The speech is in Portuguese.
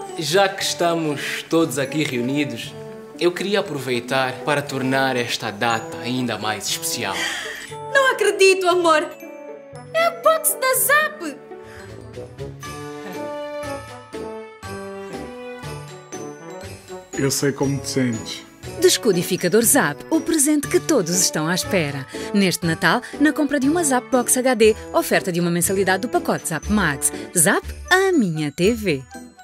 Já que estamos todos aqui reunidos, eu queria aproveitar para tornar esta data ainda mais especial. Não acredito, amor! É a box da Zap! Eu sei como te sentes. Descodificador Zap, o presente que todos estão à espera. Neste Natal, na compra de uma Zap Box HD, oferta de uma mensalidade do pacote Zap Max. Zap, a minha TV.